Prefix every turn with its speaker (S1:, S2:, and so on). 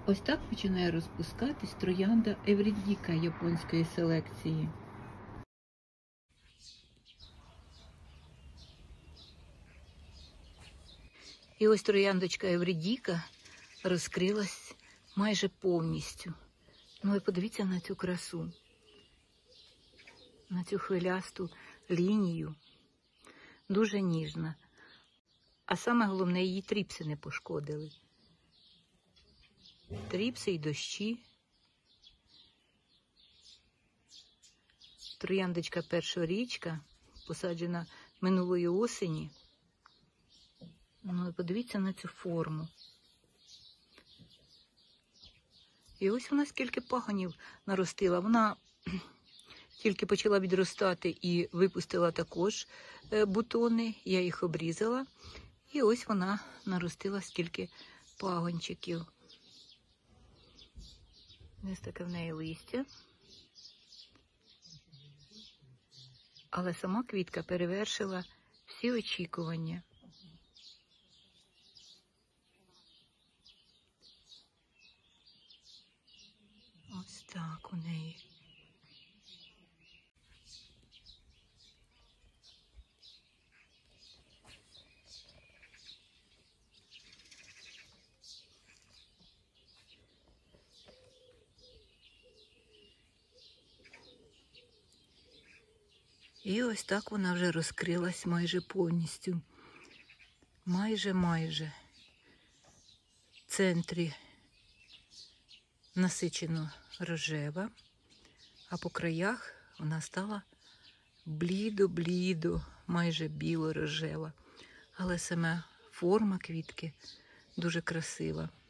S1: Ось так починає розпускатись троянда Еврідіка японської селекції. І ось трояндочка Еврідіка розкрилась майже повністю. Ну і подивіться на цю красу, на цю хвилясту лінію. Дуже ніжна. А саме головне, її тріпси не пошкодили. Тріпси і дощі. Трояндочка першорічка, посаджена минулої осені. Ну і подивіться на цю форму. І ось вона скільки пагонів наростила. Вона тільки почала відростати і випустила також бутони. Я їх обрізала. І ось вона наростила скільки пагончиків. Ось таке в неї листя. Але сама квітка перевершила всі очікування. Ось так у неї. І ось так вона вже розкрилась майже повністю. Майже. В центрі насичено рожева, а по краях вона стала блідо, майже біло-рожева. Але саме форма квітки дуже красива.